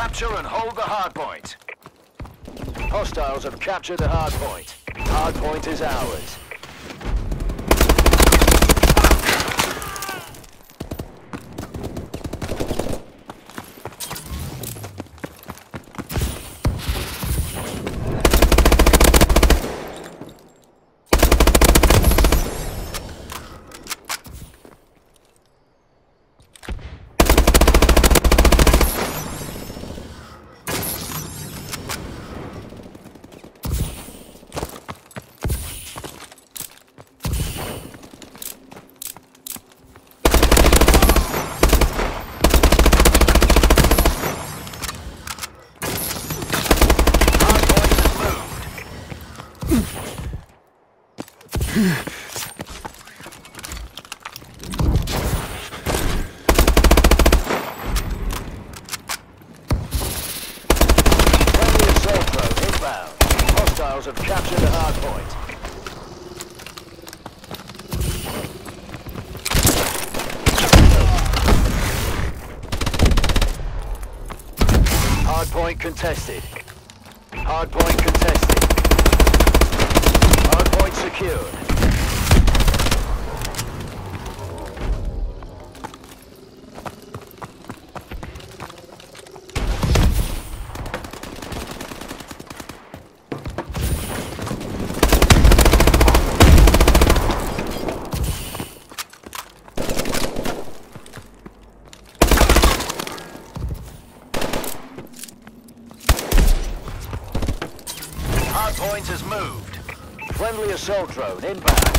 Capture and hold the hardpoint. Hostiles have captured the hardpoint. Hardpoint is ours. Hostiles have captured the hardpoint. Hardpoint contested. Hardpoint contested. Hardpoint secured. Hardpoint has moved. Friendly assault drone inbound.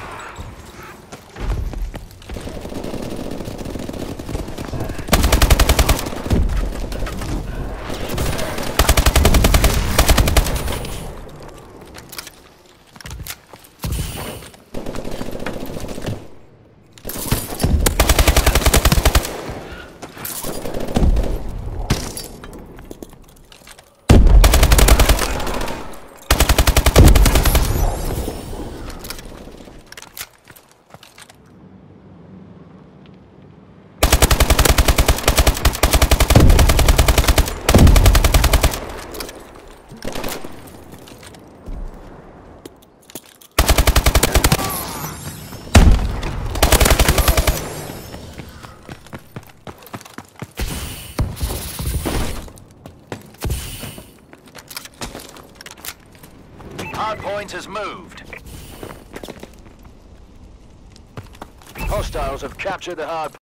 Hardpoint has moved. Hostiles have captured the hardpoint.